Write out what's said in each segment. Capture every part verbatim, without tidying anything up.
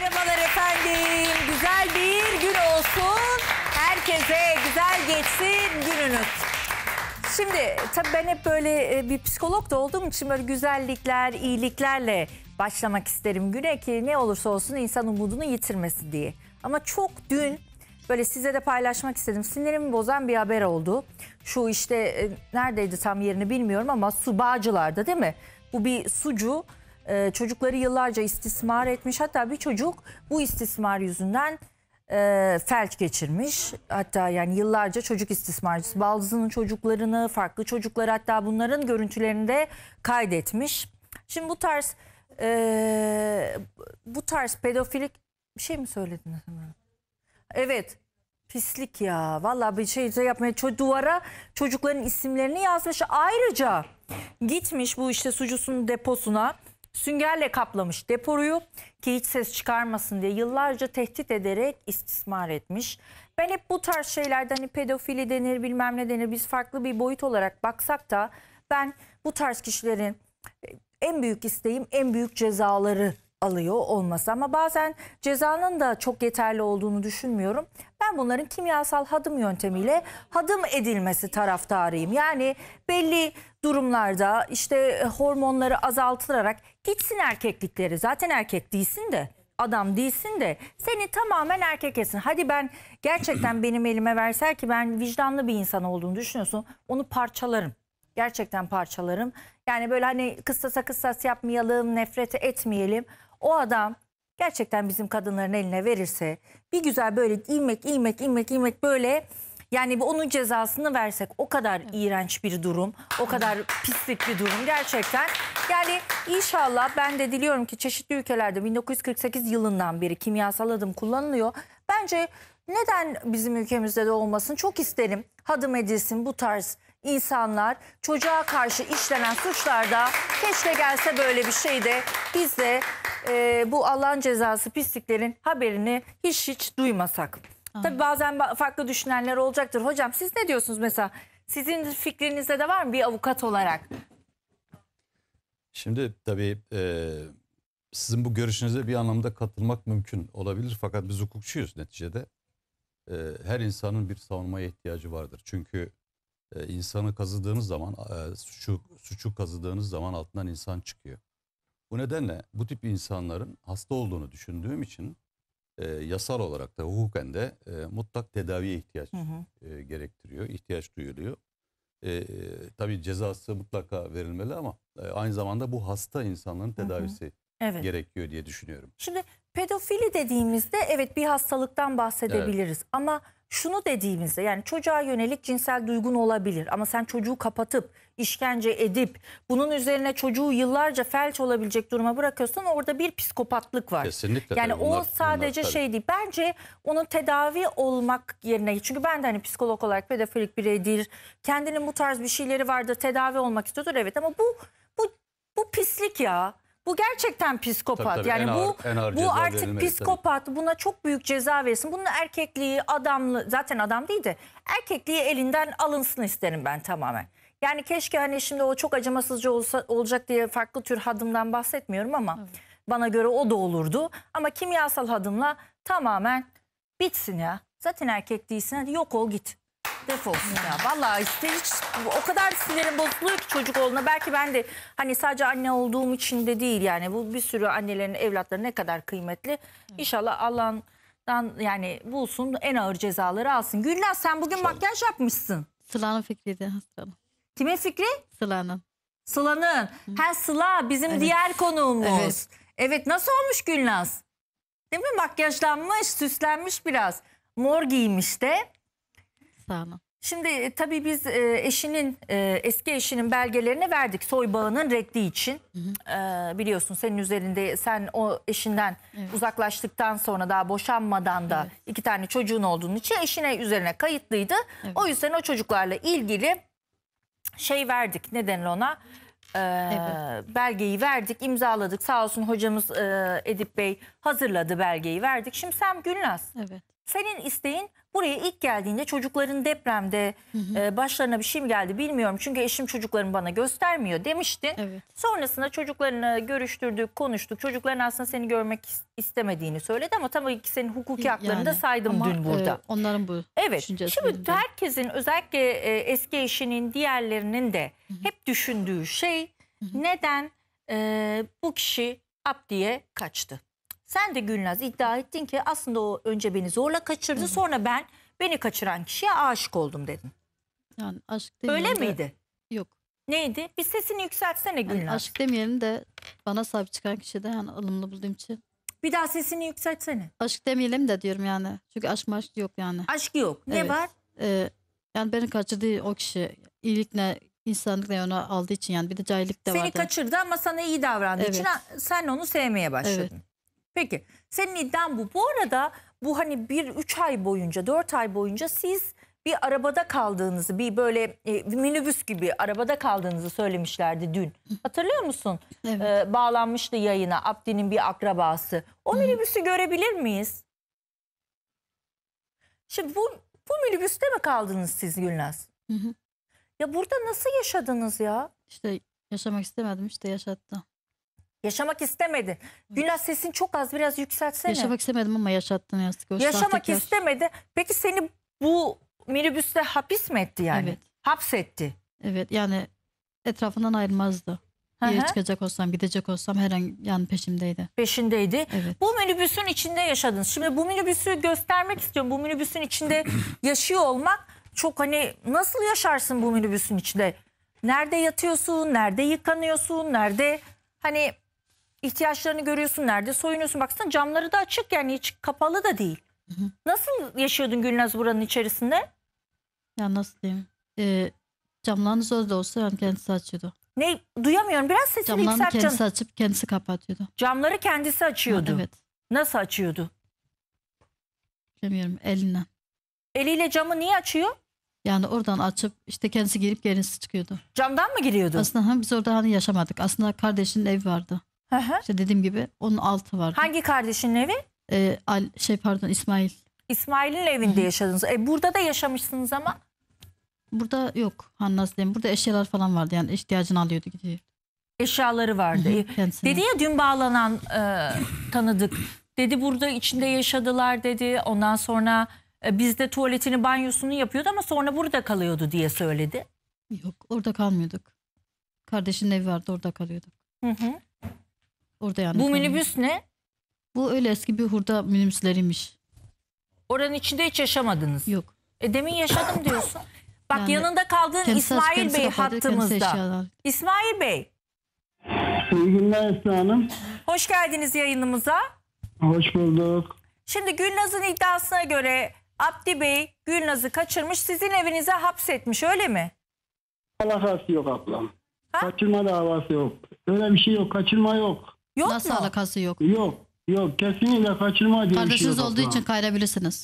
Merhabalar efendim. Güzel bir gün olsun. Herkese güzel geçsin gününüz. Şimdi tabii ben hep böyle bir psikolog da olduğum için böyle güzellikler, iyiliklerle başlamak isterim güne ki ne olursa olsun insan umudunu yitirmesin diye. Ama çok dün böyle size de paylaşmak istedim. Sinirimi bozan bir haber oldu. Şu işte neredeydi tam yerini bilmiyorum ama su Bağcılar'da değil mi? Bu bir sucu e, çocukları yıllarca istismar etmiş. Hatta bir çocuk bu istismar yüzünden e, felç geçirmiş. Hatta yani yıllarca çocuk istismarcısı. Baldızının çocuklarını, farklı çocukları, hatta bunların görüntülerini de kaydetmiş. Şimdi bu tarz e, bu tarz pedofilik bir şey mi söylediniz? Evet. Pislik ya. Vallahi bir şey yapmaya duvara çocukların isimlerini yazmış. Ayrıca gitmiş bu işte sucusunun deposuna süngerle kaplamış depoyu ki hiç ses çıkarmasın diye yıllarca tehdit ederek istismar etmiş. Ben hep bu tarz şeylerden hani pedofili denir bilmem ne denir biz farklı bir boyut olarak baksak da ben bu tarz kişilerin en büyük isteğim en büyük cezaları alıyor olması ama bazen cezanın da çok yeterli olduğunu düşünmüyorum. Ben bunların kimyasal hadım yöntemiyle hadım edilmesi taraftarıyım. Yani belli durumlarda işte hormonları azaltılarak gitsin erkeklikleri. Zaten erkek değilsin de adam değilsin de seni tamamen erkek etsin. Hadi ben gerçekten benim elime verser ki ben vicdanlı bir insan olduğunu düşünüyorsun onu parçalarım. Gerçekten parçalarım. Yani böyle hani kıssasa kıssas yapmayalım, nefret etmeyelim. O adam gerçekten bizim kadınların eline verirse bir güzel böyle ilmek ilmek ilmek ilmek böyle yani onun cezasını versek o kadar iğrenç bir durum, o kadar pislik bir durum gerçekten. Yani inşallah ben de diliyorum ki çeşitli ülkelerde bin dokuz yüz kırk sekiz yılından beri kimyasal hadım kullanılıyor. Bence neden bizim ülkemizde de olmasın çok isterim hadım edilsin bu tarz insanlar çocuğa karşı işlenen suçlarda keşke gelse böyle bir şey de biz de e, bu Allah'ın cezası pisliklerin haberini hiç hiç duymasak. Aa. Tabii bazen farklı düşünenler olacaktır. Hocam siz ne diyorsunuz mesela? Sizin fikrinizde de var mı bir avukat olarak? Şimdi tabii e, sizin bu görüşünüze bir anlamda katılmak mümkün olabilir. Fakat biz hukukçuyuz neticede. E, her insanın bir savunmaya ihtiyacı vardır. Çünkü e, insanı kazıdığınız zaman, e, suçu, suçu kazıdığınız zaman altından insan çıkıyor. Bu nedenle bu tip insanların hasta olduğunu düşündüğüm için e, yasal olarak da hukuken de e, mutlak tedaviye ihtiyaç hı hı. E, gerektiriyor, ihtiyaç duyuluyor. E, tabii cezası mutlaka verilmeli ama e, aynı zamanda bu hasta insanların tedavisi hı hı. Evet. gerekiyor diye düşünüyorum. Şimdi pedofili dediğimizde evet bir hastalıktan bahsedebiliriz evet. Ama şunu dediğimizde yani çocuğa yönelik cinsel duygun olabilir ama sen çocuğu kapatıp işkence edip bunun üzerine çocuğu yıllarca felç olabilecek duruma bırakıyorsan orada bir psikopatlık var. Kesinlikle. Yani tabii, o bunlar, sadece bunlar, şey değil. Bence onun tedavi olmak yerine çünkü ben de hani psikolog olarak pedofilik bireydir. Kendinin bu tarz bir şeyleri vardır. Tedavi olmak istiyordur evet ama bu bu bu pislik ya. Bu gerçekten psikopat. Tabii, tabii. Yani en bu ağır, ağır bu artık psikopat. Tabii. Buna çok büyük ceza verirsin. Bunun erkekliği, adamlı zaten adam değil de erkekliği elinden alınsın isterim ben tamamen. Yani keşke hani şimdi o çok acımasızca olsa, olacak diye farklı tür hadımdan bahsetmiyorum ama evet. Bana göre o da olurdu. Ama kimyasal hadımla tamamen bitsin ya. Zaten erkek değilsin hadi yok ol git. Defolsun ya. Vallahi işte hiç o kadar sinirim bozuluyor ki çocuk olduğuna. Belki ben de hani sadece anne olduğum için de değil yani. Bu bir sürü annelerin evlatları ne kadar kıymetli. İnşallah Allah'tan yani bulsun en ağır cezaları alsın. Gülnaz sen bugün İnşallah. Makyaj yapmışsın. Sıla'nın fikriydi hastanın. Kimin fikri? Sıla'nın. Sıla'nın. Ha Sıla bizim evet. Diğer konuğumuz. Evet. Evet nasıl olmuş Gülnaz? Değil mi makyajlanmış, süslenmiş biraz. Mor giymiş de. Şimdi tabii biz e, eşinin e, eski eşinin belgelerini verdik soy bağının reddi için. Hı hı. E, biliyorsun senin üzerinde sen o eşinden evet. uzaklaştıktan sonra daha boşanmadan da evet. iki tane çocuğun olduğunu için eşine üzerine kayıtlıydı. Evet. O yüzden o çocuklarla ilgili şey verdik ne denir ona e, evet. belgeyi verdik imzaladık sağ olsun hocamız e, Edip Bey hazırladı belgeyi verdik. Şimdi sen Gülnaz. Evet. Senin isteğin buraya ilk geldiğinde çocukların depremde Hı hı. e, başlarına bir şey mi geldi bilmiyorum. Çünkü eşim çocuklarımı bana göstermiyor demiştin. Evet. Sonrasında çocuklarını görüştürdük, konuştuk. Çocukların aslında seni görmek is- istemediğini söyledi ama tabii ki senin hukuki haklarını da Yani, saydım ama, dün burada. e, onların bu Evet. düşüncesi Şimdi benim de. herkesin özellikle e, eski eşinin diğerlerinin de hep düşündüğü şey neden e, bu kişi Abdi'ye kaçtı? Sen de Gülnaz iddia ettin ki aslında o önce beni zorla kaçırdı, Evet. sonra ben beni kaçıran kişiye aşık oldum dedin. Yani aşk Öyle demeyelim de- miydi? Yok. Neydi? Bir sesini yükseltsene Yani Gülnaz. aşk demeyelim de bana sahip çıkan kişi de yani ılımlı bulduğum için. Bir daha sesini yükseltsene. Aşk demeyelim de diyorum yani. Çünkü aşk maşk yok yani. Aşk yok. Ne Evet. var? Ee, yani beni kaçırdığı o kişi iyilikle, insanlıkla onu aldığı için yani bir de cahillik de Seni vardı. kaçırdı ama sana iyi davrandığı Evet. için ha- sen onu sevmeye başladın. Evet. Peki senin iddian bu. Bu arada bu hani bir üç ay boyunca dört ay boyunca siz bir arabada kaldığınızı bir böyle e, bir minibüs gibi arabada kaldığınızı söylemişlerdi dün. Hatırlıyor musun? Evet. Ee, bağlanmıştı yayına Abdi'nin bir akrabası. O minibüsü görebilir miyiz? Şimdi bu, bu minibüste mi kaldınız siz Gülnaz? Hı hı. Ya burada nasıl yaşadınız ya? İşte yaşamak istemedim işte yaşattı. Yaşamak istemedin. Gülnaz sesin çok az, biraz yükseltsene. Yaşamak istemedim ama yaşattı ne yazık ki. O Yaşamak sahtekar. istemedi. Peki seni bu minibüste hapis mi etti yani? Evet. Hapsetti. Evet yani etrafından ayrılmazdı. Bir Hı yere hı. çıkacak olsam, gidecek olsam her an yani peşimdeydi. Peşindeydi. Evet. Bu minibüsün içinde yaşadınız. Şimdi bu minibüsü göstermek istiyorum. Bu minibüsün içinde yaşıyor olmak çok hani nasıl yaşarsın bu minibüsün içinde? Nerede yatıyorsun? Nerede yıkanıyorsun? Nerede hani ihtiyaçlarını görüyorsun? Nerede soyunuyorsun? Baksana camları da açık yani hiç kapalı da değil. Hı hı. Nasıl yaşıyordun Gülnaz buranın içerisinde? Yani nasıl diyeyim? Ee, camlarını zor da olsa yani kendisi açıyordu. Ne duyamıyorum. Biraz sesini Camlarını yükselt kendisi canım. açıp kendisi kapatıyordu. Camları kendisi açıyordu. Evet. Nasıl açıyordu? Bilmiyorum elinden. Eliyle camı niye açıyor? Yani oradan açıp işte kendisi girip kendisi çıkıyordu. Camdan mı giriyordu? Aslında hani biz orada hani yaşamadık. Aslında kardeşinin evi vardı. Hı hı. İşte dediğim gibi onun altı vardı. Hangi kardeşinin evi? Ee, Al, şey pardon İsmail. İsmail'in evinde yaşadınız. E burada da yaşamışsınız ama. Burada yok. Hani nasıl diyeyim? Burada eşyalar falan vardı. Yani ihtiyacını alıyordu gidiyor. Eşyaları vardı. E, Kendisine. dedi ya dün bağlanan e, tanıdık. Dedi burada içinde yaşadılar dedi. Ondan sonra e, bizde tuvaletini banyosunu yapıyordu ama sonra burada kalıyordu diye söyledi. Yok orada kalmıyorduk. Kardeşinin evi vardı orada kalıyorduk. Hı hı. Orada yani Bu kalmıyorduk. minibüs ne? Bu öyle eski bir hurda minibüsleriymiş. Oranın içinde hiç yaşamadınız. Yok. E demin yaşadım diyorsun. Bak Yani yanında kaldığın kendisi aç, İsmail kendisi Bey kapatıyor, kendisi hattımızda. eşyalar. İsmail Bey İyi günler Esra Hanım. hoş geldiniz yayınımıza. Hoş bulduk. Şimdi Gülnaz'ın iddiasına göre Abdi Bey Gülnaz'ı kaçırmış, sizin evinize hapsetmiş, öyle mi? Alakası yok ablam. Ha? Kaçırma davası yok. Öyle bir şey yok. Kaçırma yok. Yok Nasıl mu? alakası yok? Yok. Yok. Kesinlikle kaçırma diye bir şey Kardeşiniz yok olduğu ablam. için kayırabilirsiniz.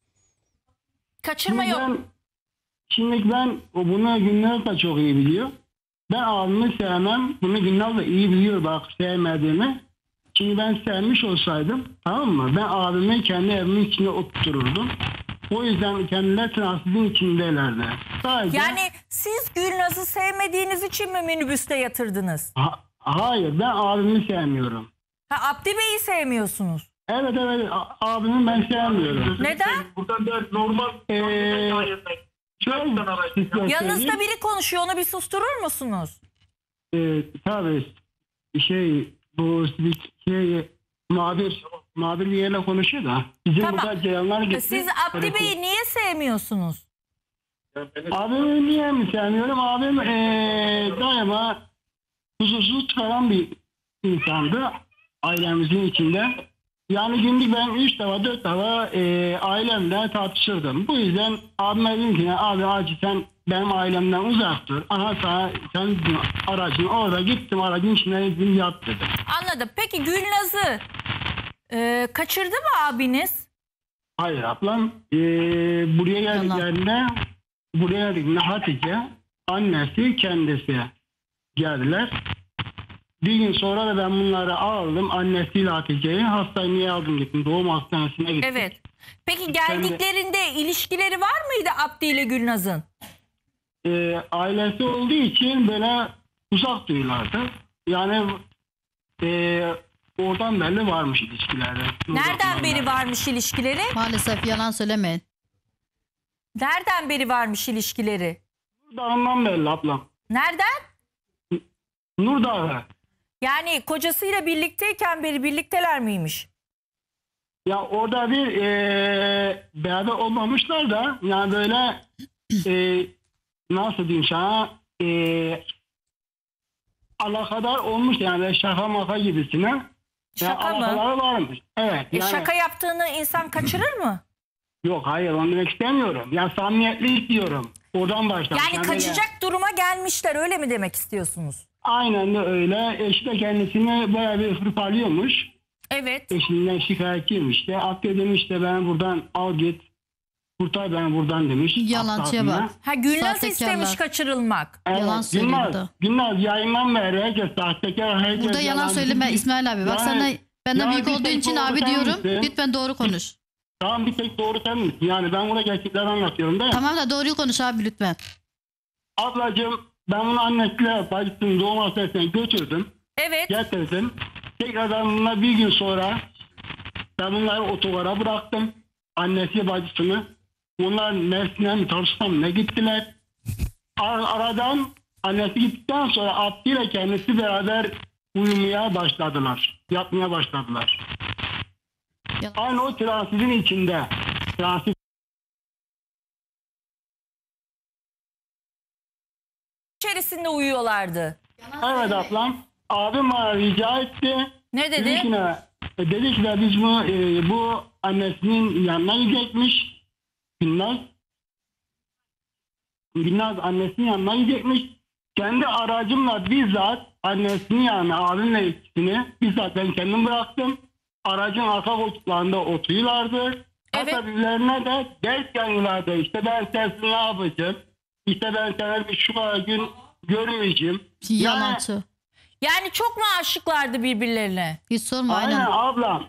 Kaçırma Şimdi yok. ben, şimdi ben bunu Gülnaz da çok iyi biliyor. Ben abimi sevmem. Bunu Gülnaz da iyi biliyor bak sevmediğimi. Şimdi ben sevmiş olsaydım tamam mı? Ben abimi kendi evimin içinde oturturdum. O yüzden kendileri transizin içindelerdi. Sadece Yani siz Gülnaz'ı sevmediğiniz için mi minibüste yatırdınız? Ha- hayır ben abimi sevmiyorum. Ha, Abdi Bey'i sevmiyorsunuz. Evet evet a- abimi ben sevmiyorum. Neden? Buradan da normal Ee, Şöyle size Yanınızda söyleyeyim. biri konuşuyor, onu bir susturur musunuz? Ee, tabii şey bu şey muhabir muhabir bir yerle konuşuyor da bizim Tamam. burada ceyanlar gitti. Siz Abdi Bey'i niye sevmiyorsunuz? Abimi niye mi sevmiyorum? Abim ee, daima huzursuz çıkaran bir insandı ailemizin içinde. Yani günlük ben üç defa dört defa e, ailemle tartışırdım. Bu yüzden abime dedim ki abi acı sen benim ailemden uzak dur. Aha sana sen aracın orada gittim aracın içine dedim yat dedim. Anladım. Peki Gülnaz'ı e, kaçırdı mı abiniz? Hayır ablam e, buraya geldiklerinde buraya geldiklerinde Hatice annesi kendisi geldiler. Bir gün sonra da ben bunları aldım. Annesiyle Hatice'yi hastaneye aldım gittim. Doğum hastanesine gittim. Evet. Peki geldiklerinde ilişkileri var mıydı Abdi ile Gülnaz'ın? Ee, ailesi olduğu için böyle uzak duyulardı. Yani e, oradan belli varmış ilişkileri. Nereden beri varmış ilişkileri? Maalesef yalan söylemeyin. Nereden beri varmış ilişkileri? Nurdağ'ından belli ablam. Nereden? Nurdağ. Yani kocasıyla birlikteyken beri birlikteler miymiş? Ya orada bir e, beraber olmamışlar da yani böyle e, nasıl diyeyim sana e, alakadar olmuş yani böyle şaka maka gibisine. Yani Şaka mı? alakaları varmış. Evet. E Yani, şaka yaptığını insan kaçırır mı? Yok hayır onu demek istemiyorum. Yani samimiyetli istiyorum. Oradan başlamış. Yani Yani kaçacak böyle- duruma gelmişler öyle mi demek istiyorsunuz? Aynen de öyle. Eşi de kendisini bayağı bir hırpalıyormuş. Evet. Eşinden şikayetçiymiş işte. Abdi demiş de ben buradan al git. Kurtar beni buradan demiş. Yalancıya Hatta bak. Ha Gülnaz Sahtekarlar. istemiş kaçırılmak. Evet, Yalan söylüyor Gülnaz, burada. Gülnaz yayından beri herkes sahtekar, herkes Burada yalan yalancı. söyleme İsmail abi. Bak Yani- sana benden yani büyük bir olduğun tek için doğru abi sen diyorum. misin? Lütfen doğru konuş. Tamam bir tek doğru sen misin? Yani ben burada gerçekleri anlatıyorum değil mi? Tamam da doğruyu konuş abi lütfen. Ablacığım ben bunu annesiyle bacısının doğum hastanesine götürdüm. Evet. Getirdim. Tekrardan bununla bir gün sonra ben bunları otogara bıraktım. Annesi bacısını. Bunlar Mersin'e mi Tarsus'a mı ne gittiler. Ar- aradan annesi gittikten sonra Abdi ile kendisi beraber uyumaya başladılar. Yapmaya başladılar. Yalan. Aynı o transitin içinde. Transit İçerisinde uyuyorlardı. evet ablam. Abim bana rica etti. Ne Dedi dedi? ki, ne? E, dedi ki de biz bu, e, bu annesinin yanına gidecekmiş. Gülnaz. Gülnaz annesinin yanına gidecekmiş. Kendi aracımla bizzat annesinin yanına abimle ikisini bizzat ben kendim bıraktım. Aracın arka koltuklarında oturuyorlardı. Evet. Hatta birilerine de ders yanıyorlardı. İşte ben sensiz ne yapacağım? İşte ben seni bir şu kadar gün görmeyeceğim. Yani- Yalancı. Yani çok mu aşıklardı birbirlerine? Hiç sorma Aynen, aynen. ablam.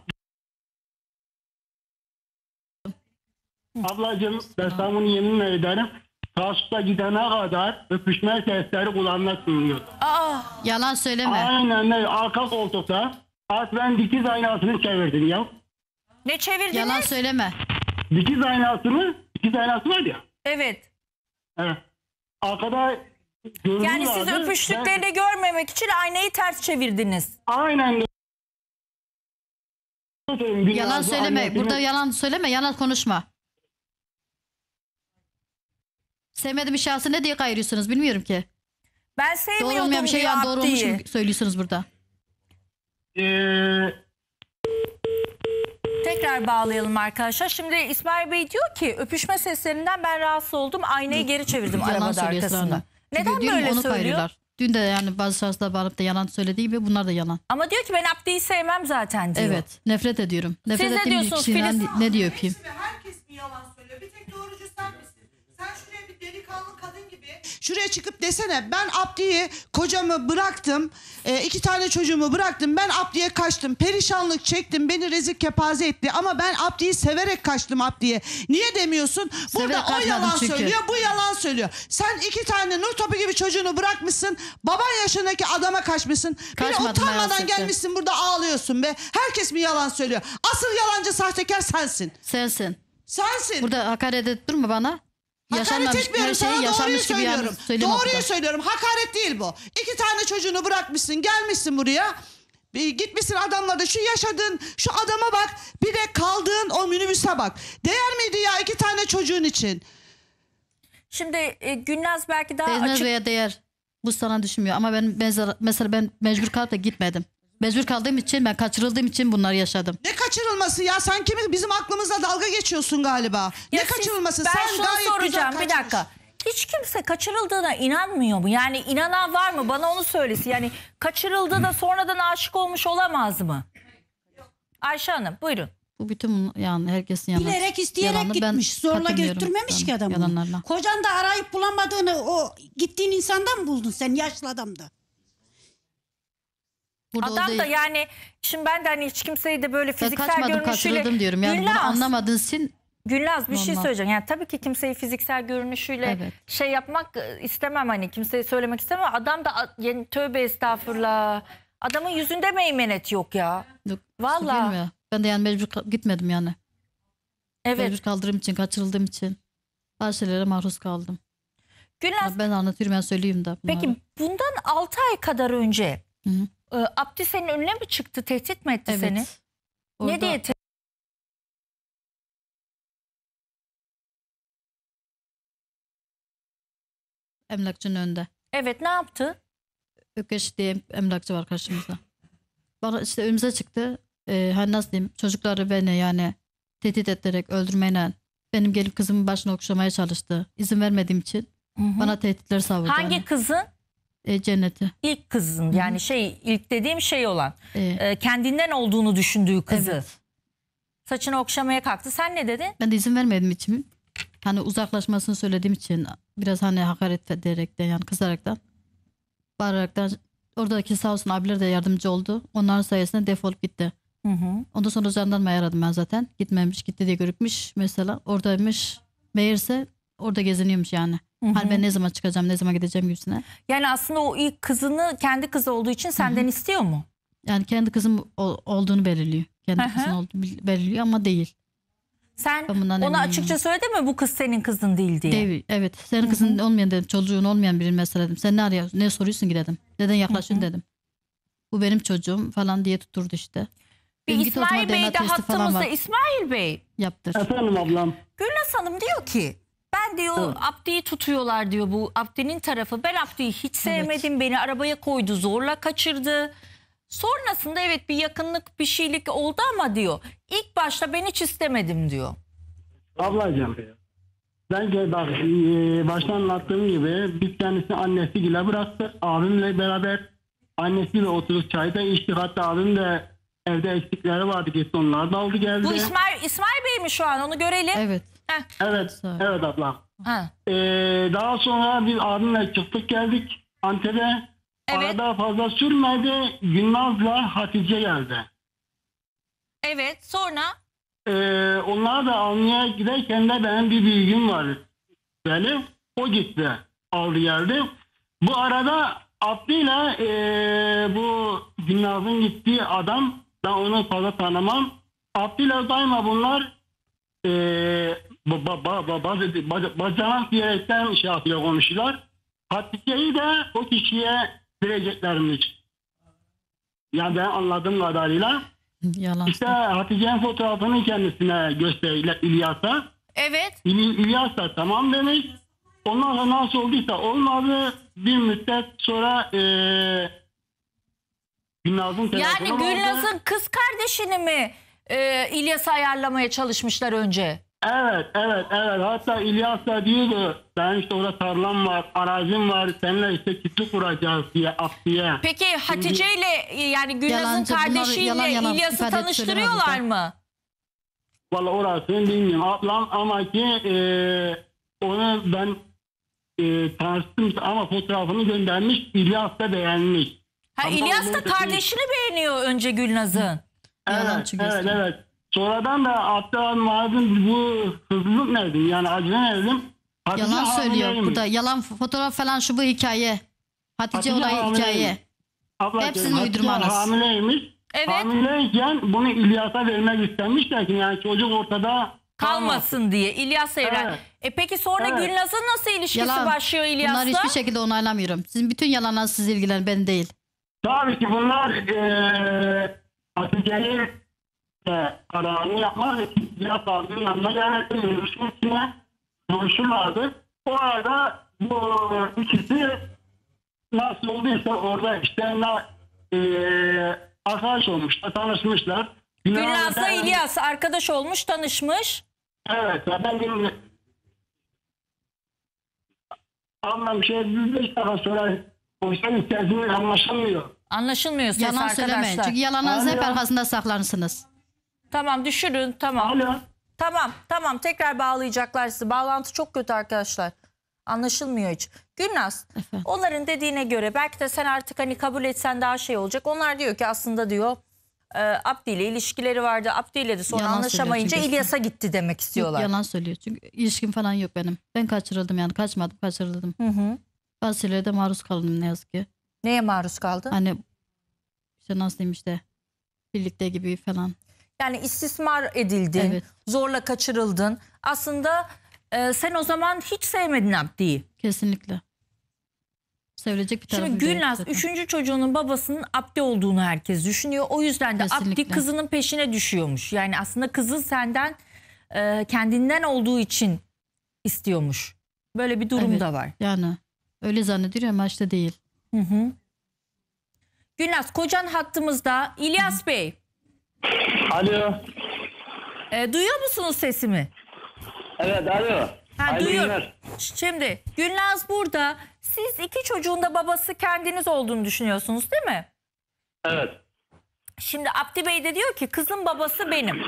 Ablacığım ben sana bunu yemin ederim. Tarsus'a gidene kadar öpüşme sesleri kulağımda duyuluyor. Aa, Yalan söyleme. Aynen öyle arka koltukta. Artık ben dikiz aynasını çevirdim ya. ne çevirdiniz? Yalan söyleme. Dikiz aynasını, dikiz aynası var ya. Evet. Evet. Arkada görünüyorlardı. Yani siz Ben- öpüştüklerini görmemek için aynayı ters çevirdiniz. Aynen. Yalan söyleme. Annesini- Burada yalan söyleme. Yalan konuşma. Sevmediğim şahsı ne diye kayırıyorsunuz bilmiyorum ki. Ben Doğru sevmiyordum olmayan bir şey diyor yani doğru olmuş Abdi'yi. gibi söylüyorsunuz burada. Ee, Tekrar bağlayalım arkadaşlar. Şimdi İsmail Bey diyor ki öpüşme seslerinden ben rahatsız oldum. Aynayı geri çevirdim Yalan arabada söylüyor Esra arkasında. Hanım. Çünkü Neden diyorum, böyle onu söylüyor? kayırıyorlar. Dün de yani bazı şahıslar bağırıp da yalan söylediği gibi bunlar da yalan. Ama diyor ki ben Abdi'yi sevmem zaten diyor. Evet. Nefret ediyorum. Nefret Siz ne ettiğim diyorsunuz kişiden Filiz? ne diyor öpeyim? Hepsi mi? Herkes mi yalan söylüyor? Bir tek doğrucu sen misin? Sen şuraya bir delikanlı kadın gibi Şuraya çıkıp desene ben Abdi'yi kocamı bıraktım. e, iki tane çocuğumu bıraktım. Ben Abdi'ye kaçtım. Perişanlık çektim. Beni rezil kepaze etti. Ama ben Abdi'yi severek kaçtım Abdi'ye. Niye demiyorsun? Burada Severek o kaçmadın yalan çünkü. söylüyor. Bu yalan söylüyor. Sen iki tane nur topu gibi çocuğunu bırakmışsın. Baban yaşındaki adama kaçmışsın. Bir de Kaçmadım utanmadan hayatım. gelmişsin burada ağlıyorsun be. Herkes mi yalan söylüyor? Asıl yalancı sahtekar sensin. Sensin. Sensin. Burada hakaret edip durma bana. Hakaret Yaşanmamış etmiyorum. her Sana şeyi doğruyu yaşanmış gibi yani söylüyorum. söyleme Doğruyu burada. söylüyorum. Hakaret değil bu. İki tane çocuğunu bırakmışsın. Gelmişsin buraya. Bir gitmişsin adamlarda şu yaşadığın şu adama bak. Bir de kaldığın o minibüse bak. Değer miydi ya iki tane çocuğun için? Şimdi e, Gülnaz belki daha Değmez açık. veya değer. Bu sana düşmüyor. Ama ben mezar, mesela ben mecbur kalıp da gitmedim. Mecbur kaldığım için ben kaçırıldığım için bunları yaşadım. Ne kaçırılması ya? Sen kimi bizim aklımızla dalga geçiyorsun galiba. Ya ne siz- kaçırılması? Ben Sen şunu gayet güzel soracağım bir kaçmış. dakika. Hiç kimse kaçırıldığına inanmıyor mu? Yani inanan var mı? Bana onu söylesin. Yani kaçırıldı da sonradan aşık olmuş olamaz mı? Ayşe Hanım buyurun. Bu bütün yani herkesin yalanı. Bilerek isteyerek Yalanı ben gitmiş. Zorla katılmıyorum götürmemiş yani ki adamı. yalanlarla. Kocan da arayıp bulamadığını o gittiğin insandan mı buldun sen yaşlı adamda? Burada o Adam değil. da yani şimdi ben de hani hiç kimseyi de böyle Ben fiziksel kaçmadım, görünüşüyle... kaçırıldım diyorum. Yani bunu Gülnaz, anlamadığın için Gülnaz bir şey Normal. söyleyeceğim. Yani tabii ki kimseyi fiziksel görünüşüyle Evet. şey yapmak e, istemem, hani kimseye söylemek istemem. Adam da a- yani, tövbe estağfurullah. Adamın yüzünde meymenet yok ya. yok, Vallahi. işte bilmiyorum. Ben de yani mecbur kal- gitmedim yani. Evet. Mecbur kaldığım için, kaçırıldığım için bazı şeylere maruz kaldım. Gülnaz, Ya ben anlatıyorum, ben söyleyeyim de bunları. peki bundan altı ay kadar önce Hı hı. e, Abdi senin önüne mi çıktı? Tehdit mi etti Evet. seni? Orada Ne diye te- emlakçının önünde. Evet, ne yaptı? Ökeş diye emlakçı var karşımızda. Bana işte önümüze çıktı. Ee, hani nasıl diyeyim, çocukları beni yani tehdit ederek, öldürmeyle benim gelip kızımın başına okşamaya çalıştı. İzin vermediğim için bana tehditler savurdu. Hangi yani. kızın? E, cenneti. İlk kızın, yani şey, ilk dediğim şey olan E, e, kendinden olduğunu düşündüğü kızı. evet. Saçını okşamaya kalktı. Sen ne dedin? Ben de izin vermedim için. Hani uzaklaşmasını söylediğim için biraz hani hakaret ederekten yani kızaraktan, bağıraraktan, oradaki sağ olsun abiler de yardımcı oldu. Onların sayesinde defolup gitti. Hı hı. Ondan sonra jandarmayı aradım ben zaten. Gitmemiş, gitti diye görükmüş mesela. Oradaymış. Meğerse orada geziniyormuş yani. Hani ben ne zaman çıkacağım, ne zaman gideceğim gibisine. Yani aslında o ilk kızını kendi kızı olduğu için senden istiyor mu? Yani kendi kızım ol- olduğunu belirliyor. Kendi Hı hı. kızın olduğunu bil- belirliyor ama değil. Sen Ben bundan ona eminim. açıkça söyledin mi bu kız senin kızın değil diye? Değil. Evet. Senin kızın olmayan dedim. Çocuğun olmayan biri mesela dedim. Sen ne arıyorsun? Ne soruyorsun ki dedim. Neden yaklaşıyorsun dedim. Bu benim çocuğum falan diye tuturdu işte. Bir Dedim, git o zaman İsmail D N A Bey de testi falan hattımızda. var. İsmail Bey, Yaptır. Efendim ablam. Gülnaz Hanım diyor ki ben diyor Abdi'yi tutuyorlar diyor, bu Abdi'nin tarafı. Ben Abdi'yi hiç sevmedim. Beni arabaya koydu, zorla kaçırdı. Sonrasında evet bir yakınlık, bir şeylik oldu ama diyor ilk başta ben hiç istemedim diyor. Ablacığım. Ben de bak e, başta anlattığım gibi biz kendisini annesiyle bıraktık. Abimle beraber annesiyle oturduk, çayda içtik. Hatta abim de evde eksikleri vardı, gitti onları da aldı geldi. Bu İsmail, İsmail Bey mi şu an, onu görelim. Evet. Heh. Evet, Sağ ol. evet ablam. Ha. Ee, daha sonra biz abimle çıktık geldik Antep'e. Evet. Arada fazla sürmedi. Gülnaz'la Hatice geldi. Evet, sonra Ee, onlar da almaya giderken de benim bir bilgim var. Benim. O gitti. Aldı geldi. Bu arada Abdi'yle ee, bu Gülnaz'ın gittiği adam, ben onu fazla tanımam. Abdi'yle daima bunlar ee, ba, ba, ba, ba, ba, ba, bacanak diyerekten şey yapıyor, konuşuyorlar. Hatice'yi de o kişiye vereceklermiş. Yani ben anladığım kadarıyla. Yalan. İşte Hatice'nin fotoğrafını kendisine gösterdiler İlyas'a. evet. İly- İlyas da tamam demiş. Ondan sonra nasıl olduysa olmadı. Bir müddet sonra eee Gülnaz'ın telefonu Yani vardı. Gülnaz'ın kız kardeşini mi e, İlyas'a ayarlamaya çalışmışlar önce? Evet, evet, evet. Hatta İlyas da diyordu, ben işte orada tarlam var, arazim var, seninle işte çiftlik kuracağız diye, Abdi'ye. Peki Hatice ile e, yani Gülnaz'ın Yalancı, bunlar kardeşiyle yalan yalan İlyas'ı ifade tanıştırıyorlar söylemezler. mı? Vallahi orasını bilmiyorum. Ablam ama ki eee onu ben eee tanıştım ama fotoğrafını göndermiş. İlyas da beğenmiş. Ha, Ama İlyas da onu- kardeşini beğeniyor önce Gülnaz'ın. Evet, Yalancı evet, gösteriyor. evet. Sonradan da hatta madem bu hızlılık nedim yani acele nedim. Hatice Yalan söylüyor hamileymiş. burada. Yalan fotoğraf falan, şu bu hikaye. Hatice, Hatice olayı hamileymiş. hikaye. Ablacığım, Hepsini Hatice uydurmanız. hamileymiş. Evet. Hamileyken bunu İlyas'a vermek istemişler ki yani çocuk ortada Kalmasın diye İlyas Evren. Evet. E peki sonra Evet. Gülnaz'ın nasıl ilişkisi Yalan. başlıyor Bunları İlyas'la? hiçbir şekilde onaylamıyorum. Sizin bütün yalanlar sizi ilgilen, ben değil. Tabii ki bunlar eee Hatice'yi e, kararını yapmak için İlyas abinin yanına gelmesi görüşmesine görüşürlerdi. O arada bu ikisi nasıl olduysa orada işte eee arkadaş olmuşlar, tanışmışlar. Gülnaz'la Günah'da- İlyas arkadaş olmuş, tanışmış. Evet, ben bir ablam şey bir beş dakika sonra konuşan ihtiyacını anlaşılmıyor. Anlaşılmıyor ses Yalan arkadaşlar. söylemeyin. Çünkü yalanlarınızın hep Alo. arkasında saklanırsınız. Tamam, düşürün, tamam. Alo. Tamam, tamam, tekrar bağlayacaklar sizi. Bağlantı çok kötü arkadaşlar. Anlaşılmıyor hiç. Gülnaz, Efendim? onların dediğine göre belki de sen artık hani kabul etsen daha şey olacak. Onlar diyor ki aslında diyor e, Abdi ile ilişkileri vardı. Abdi ile de sonra Yalan anlaşamayınca söylüyor çünkü. İlyas'a gitti demek Yok, istiyorlar. yalan söylüyor. Çünkü ilişkim falan yok benim. Ben kaçırıldım yani. Kaçmadım, kaçırıldım. Hı hı. Bazı şeylere de maruz kaldım ne yazık ki. Neye maruz kaldın? Hani işte nasıl diyeyim işte birlikte gibi falan. Yani istismar edildin, Evet. zorla kaçırıldın. Aslında e, sen o zaman hiç sevmedin Abdi'yi. Kesinlikle. Sevilecek bir tarafı Şimdi bile yok Gülnaz zaten. üçüncü çocuğunun babasının Abdi olduğunu herkes düşünüyor. O yüzden de Abdi Kesinlikle. kızının peşine düşüyormuş. Yani aslında kızı senden e, kendinden olduğu için istiyormuş. Böyle bir durum Evet. da var. Yani öyle zannediyor ama işte değil. Hı hı. Gülnaz kocan hattımızda. İlyas Bey Alo. e, duyuyor musunuz sesimi? Evet alo. Ha, Hayırlı duyuyorum. günler. Şimdi Gülnaz burada. Siz iki çocuğun da babası kendiniz olduğunu düşünüyorsunuz değil mi? Evet. Şimdi Abdi Bey de diyor ki kızın babası benim.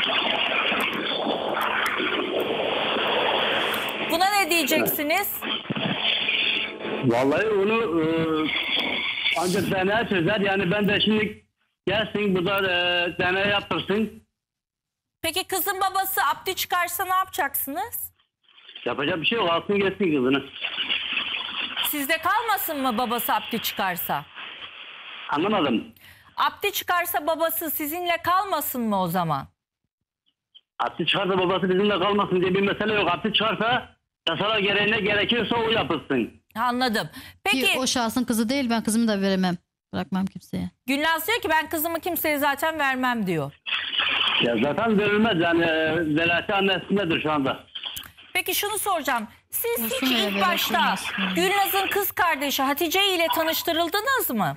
Buna ne diyeceksiniz? Vallahi onu e, ancak D N A çözer. Yani ben de şimdi gelsin burada e, D N A yaptırsın. Peki kızın babası Abdi çıkarsa ne yapacaksınız? Yapacak bir şey yok. Alsın gelsin kızını. Sizde kalmasın mı babası Abdi çıkarsa? Anlamadım. Abdi çıkarsa babası sizinle kalmasın mı o zaman? Abdi çıkarsa babası bizimle kalmasın diye bir mesele yok. Abdi çıkarsa yasalar gereğine gerekiyorsa o yapılsın. Anladım. Peki Ki o şahsın kızı değil, ben kızımı da veremem. Bırakmam kimseye. Gülnaz diyor ki ben kızımı kimseye zaten vermem diyor. Ya zaten verilmez yani e, velayeti annesindedir şu anda. Peki şunu soracağım. Siz Olsun hiç ya, ilk böyle başta olmaz. Hı. Gülnaz'ın kız kardeşi Hatice ile tanıştırıldınız mı?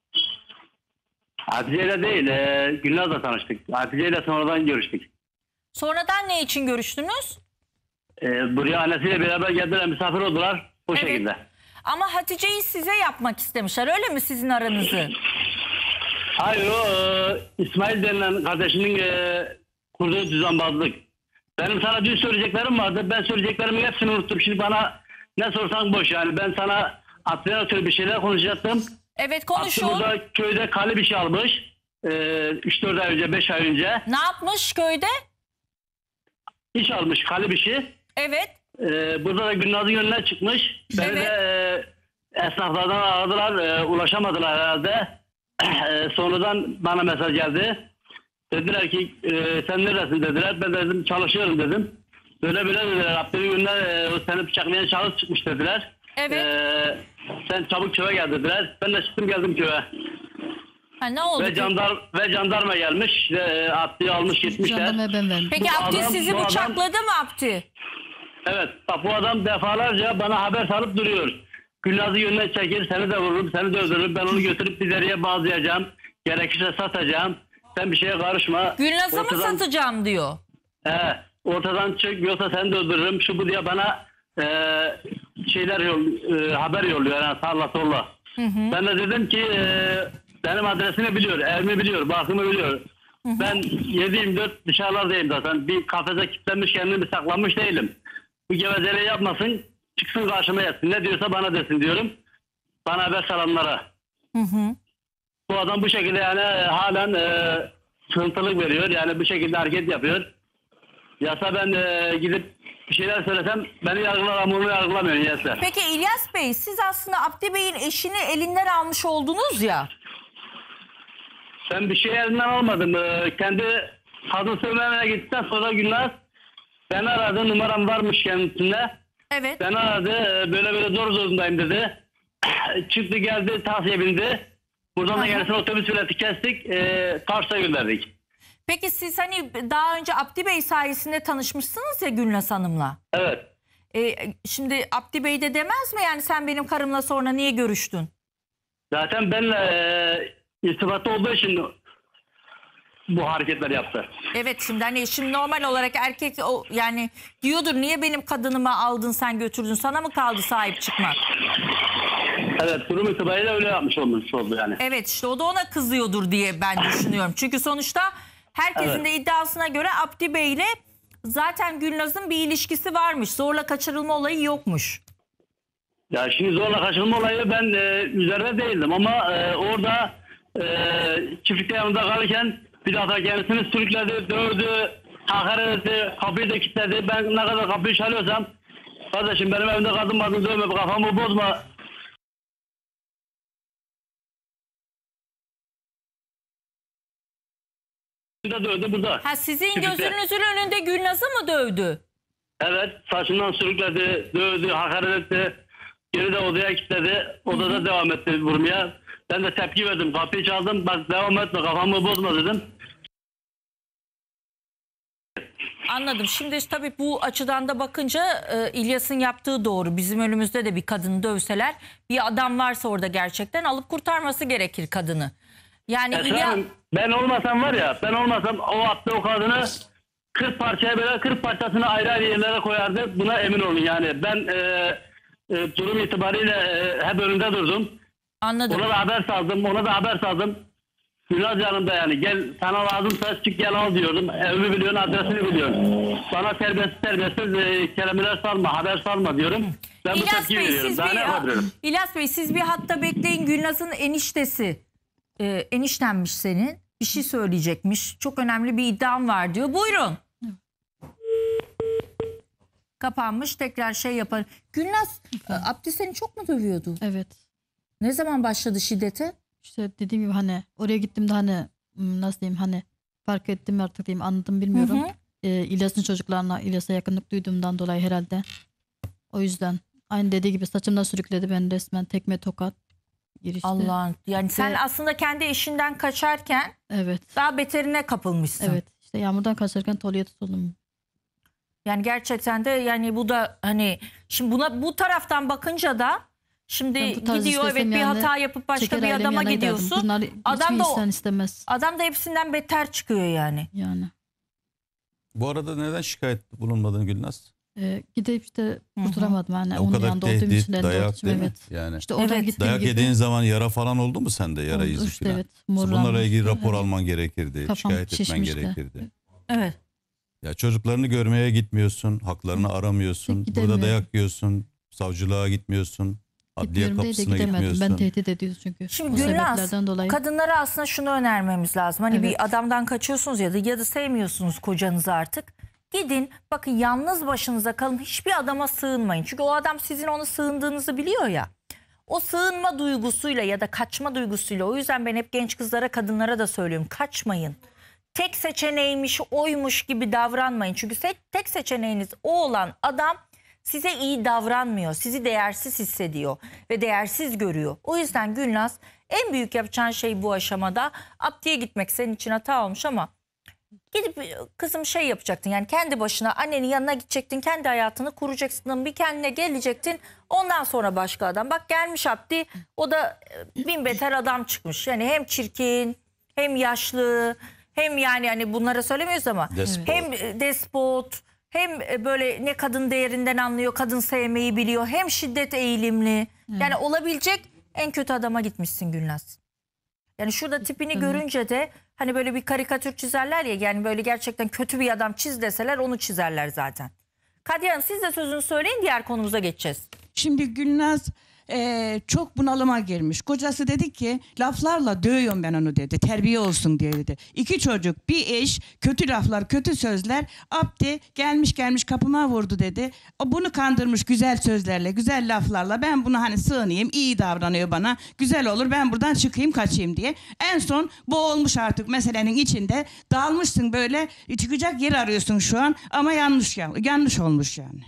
Hatice ile değil, e, Gülnaz'la tanıştık. Hatice ile sonradan görüştük. Sonradan ne için görüştünüz? E, buraya annesiyle beraber geldiler, misafir oldular. Bu Evet. şekilde. Ama Hatice'yi size yapmak istemişler öyle mi sizin aranızı? Hayır o e, İsmail denilen kardeşinin e, kurduğu düzenbazlık. Benim sana dün söyleyeceklerim vardı. Ben söyleyeceklerimin hepsini unuttum. Şimdi bana ne sorsan boş yani. Ben sana Abdi'den ötürü bir şeyler konuşacaktım. Evet Abdi konuşun. burada köyde kale bir şey almış. üç dört ay önce, beş ay önce. Ne yapmış köyde? İş almış kale bir şey. Evet. Ee, burada da Gülnaz'ın önüne çıkmış. Beni Evet. de e, esnaflardan aradılar. E, ulaşamadılar herhalde. E, sonradan bana mesaj geldi. Dediler ki e, sen neredesin dediler. Ben de dedim çalışıyorum dedim. Böyle böyle dediler. Abdül'ün önüne e, o seni bıçaklayan şahıs çıkmış dediler. Evet. E, sen çabuk köye gel dediler. Ben de çıktım geldim köye. Ha, ne oldu? Ve jandar ve jandarma gelmiş. İşte, e, Abdü'yü almış gitmişler. Jandarmaya ben vermem. Peki bu Abdi adam- sizi bu adam- bıçakladı mı Abdi? Evet. Bak bu adam defalarca bana haber salıp duruyor. Gülnaz'ı yönüne çekir, seni de vururum, seni de öldürürüm. Ben onu götürüp bir deriye bağlayacağım. Gerekirse satacağım. Sen bir şeye karışma. Gülnaz'ı mı Ortadan- satacağım diyor. He, ortadan çık yoksa seni de öldürürüm. Şu bu diye bana e, şeyler yol, e, haber yolluyor. Yani sağla solla. Ben de dedim ki e, benim adresimi biliyor, evimi biliyor, barkımı biliyor. Ben yedi yirmi dört dışarılardayım zaten. Bir kafese kilitlenmiş kendimi saklanmış değilim. Bu gevezeliği yapmasın, çıksın karşıma yetsin. Ne diyorsa bana desin diyorum. Bana haber salanlara. Hı hı. Bu adam bu şekilde yani e, halen e, sıkıntılık veriyor. Yani bu şekilde hareket yapıyor. Yasa ben e, gidip bir şeyler söylesem beni yargılar ama onu yargılamıyor niyeyse. Peki İlyas Bey siz aslında Abdi Bey'in eşini elinden almış oldunuz ya. Ben bir şey elinden almadım. E, kendi kadın sövmemeye gittikten sonra Gülnaz beni aradı. Numaram varmış kendisinde. Evet. Beni aradı. e, Böyle böyle zor zorundayım dedi. Çıktı geldi taksiye bindi. Buradan da Aha. gelirse otobüs bileti kestik. E, Kars'a gönderdik. Peki siz hani daha önce Abdi Bey sayesinde tanışmışsınız ya Gülnaz Hanım'la. Evet. E, şimdi Abdi Bey de demez mi yani sen benim karımla sonra niye görüştün? Zaten benimle e, irtibatlı olduğu için bu hareketler yaptı. Evet şimdi hani şimdi normal olarak erkek o yani diyordur niye benim kadınımı aldın sen götürdün sana mı kaldı sahip çıkmak? Evet, durum itibariyle öyle yapmış olmuş oldu yani. Evet işte o da ona kızıyordur diye ben düşünüyorum. Çünkü sonuçta herkesin Evet. de iddiasına göre Abdi Bey ile zaten Gülnaz'ın bir ilişkisi varmış. Zorla kaçırılma olayı yokmuş. Ya şimdi zorla kaçırılma olayı ben e, üzerinde değildim ama e, orada e, çiftlikte yanında kalırken bir daha kendisini sürükledi, dövdü, hakaret etti, kapıyı da kilitledi. Ben ne kadar kapıyı çalıyorsam, kardeşim benim evimde kadın vardı, dövme, kafamı bozma. Bir de dövdü burada. Ha, sizin Çiftlikte. gözünüzün önünde Gülnaz'ı mı dövdü? Evet, saçından sürükledi, dövdü, hakaret etti. Geri de odaya kilitledi. Odada devam etti vurmaya. Ben de tepki verdim. Kapıyı çaldım. Bak devam etme, kafamı bozma dedim. Anladım. Şimdi tabii bu açıdan da bakınca e, İlyas'ın yaptığı doğru. Bizim önümüzde de bir kadını dövseler, bir adam varsa orada gerçekten alıp kurtarması gerekir kadını. Yani Esra İlyas... Hanım, ben olmasam var ya, ben olmasam o attı o kadını kırk parçaya böyle kırk parçasını ayrı ayrı yerlere koyardı. Buna emin olun yani. Ben e, e, durum itibariyle e, hep önünde durdum. Anladım. Ona da haber saldım, ona da haber saldım. Gülnaz yanımda yani. Gel sana lazımsa çık gel al diyordum. Evimi biliyorsun, adresini biliyorsun. Bana serbest serbest e, kelimeler salma, haber salma diyorum. Ben bu İlyas tepkiyi Bey, veriyorum. siz Daha ne bir, yapabilirim? İlyas Bey siz bir hatta bekleyin. Gülnaz'ın eniştesi, e, eniştenmiş senin. Bir şey söyleyecekmiş. Çok önemli bir iddiam var diyor. Buyurun. Kapanmış, tekrar şey yapar. Gülnaz, e, Abdi seni çok mu dövüyordu? Evet. Ne zaman başladı şiddete? İşte dediğim gibi hani oraya gittiğimde hani hmm, nasıl diyeyim hani fark ettim artık diyeyim anladım bilmiyorum. Hı hı. Ee, İlyas'ın çocuklarına İlyas'a yakınlık duyduğumdan dolayı herhalde. O yüzden aynı dediği gibi saçımdan sürükledi beni resmen tekme tokat girişti. Allah'ım, yani sen Ve- aslında kendi eşinden kaçarken Evet. daha beterine kapılmışsın. Evet. İşte yağmurdan kaçarken toluya tutuldum. Yani gerçekten de yani bu da hani şimdi buna bu taraftan bakınca da şimdi Ben bu tarz gidiyor evet istesem bir yani hata yapıp başka çeker bir ailemin adama yanına giderdim. gidiyorsun. Bunlar Adam hiçbir da o- insan istemez. Adam da hepsinden beter çıkıyor yani. Yani. Bu arada neden şikayet bulunmadın Gülnaz? Ee, gidip işte Hı hı. kurtulamadım yani. Ya o Onun kadar yanında olduğum tehdit, için elinde dayak olduğum için, değil mi? evet. Yani İşte oradan Evet. gittiğim dayak gibi. yediğin zaman yara falan oldu mu sende? Yara Oldu izi işte, falan. evet. Bunlarla Morlanmıştı. ilgili rapor Evet. alman gerekirdi. Kafam şikayet etmen şişmişti. gerekirdi. Evet. Ya çocuklarını görmeye gitmiyorsun, haklarını aramıyorsun. Tek Burada gidemiyorum. dayak yiyorsun, savcılığa gitmiyorsun, adliye Gitmiyorum diye de kapısına gidemedim. Ben gitmiyorsun. tehdit ediyoruz çünkü. Şimdi Bu Gülnaz, sebeplerden dolayı. kadınlara aslında şunu önermemiz lazım. Hani Evet. bir adamdan kaçıyorsunuz ya da ya da sevmiyorsunuz kocanızı artık. Gidin bakın, yalnız başınıza kalın, hiçbir adama sığınmayın. Çünkü o adam sizin ona sığındığınızı biliyor ya. O sığınma duygusuyla ya da kaçma duygusuyla, o yüzden ben hep genç kızlara, kadınlara da söylüyorum, kaçmayın. Tek seçeneğiymiş, oymuş gibi davranmayın. Çünkü se- tek seçeneğiniz o olan adam size iyi davranmıyor. Sizi değersiz hissediyor ve değersiz görüyor. O yüzden Gülnaz, en büyük yapacağın şey bu aşamada Abdi'ye gitmek senin için hata olmuş ama gidip kızım şey yapacaktın, yani kendi başına annenin yanına gidecektin, kendi hayatını kuracaksın, bir kendine gelecektin, ondan sonra başka adam. Bak gelmiş Abdi, o da e, bin beter adam çıkmış. Yani hem çirkin hem yaşlı hem yani hani bunlara söylemiyoruz ama Despot. hem e, despot hem e, böyle ne kadın değerinden anlıyor, kadın sevmeyi biliyor, hem şiddet eğilimli. Yani olabilecek en kötü adama gitmişsin Gülnaz. Yani şurada tipini Tabii. görünce de hani böyle bir karikatür çizerler ya, yani böyle gerçekten kötü bir adam çiz deseler onu çizerler zaten. Kadriye Hanım, siz de sözünü söyleyin, diğer konumuza geçeceğiz. Şimdi Gülnaz eee, çok bunalıma girmiş. Kocası dedi ki laflarla dövüyorum ben onu dedi. Terbiye olsun diye dedi. İki çocuk, bir eş, kötü laflar, kötü sözler. Abdi gelmiş gelmiş kapıma vurdu dedi. O bunu kandırmış güzel sözlerle, güzel laflarla. Ben buna hani sığınayım, iyi davranıyor bana. Güzel olur, ben buradan çıkayım kaçayım diye. En son bu olmuş artık meselenin içinde. Dalmışsın böyle, çıkacak yer arıyorsun şu an ama yanlış ya- yanlış olmuş yani.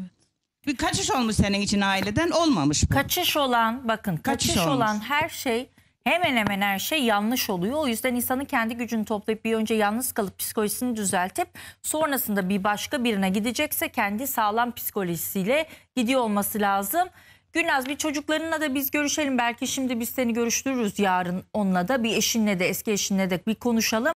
Bir kaçış olmuş senin için aileden, olmamış bu. Kaçış olan, bakın kaçış, Kaçış olmuş. olan her şey, hemen hemen her şey yanlış oluyor. O yüzden insanın kendi gücünü toplayıp bir önce yalnız kalıp psikolojisini düzeltip sonrasında bir başka birine gidecekse kendi sağlam psikolojisiyle gidiyor olması lazım. Gülnaz, bir çocuklarınla da biz görüşelim. Belki şimdi biz seni görüştürürüz yarın onunla da, bir eşinle de, eski eşinle de bir konuşalım.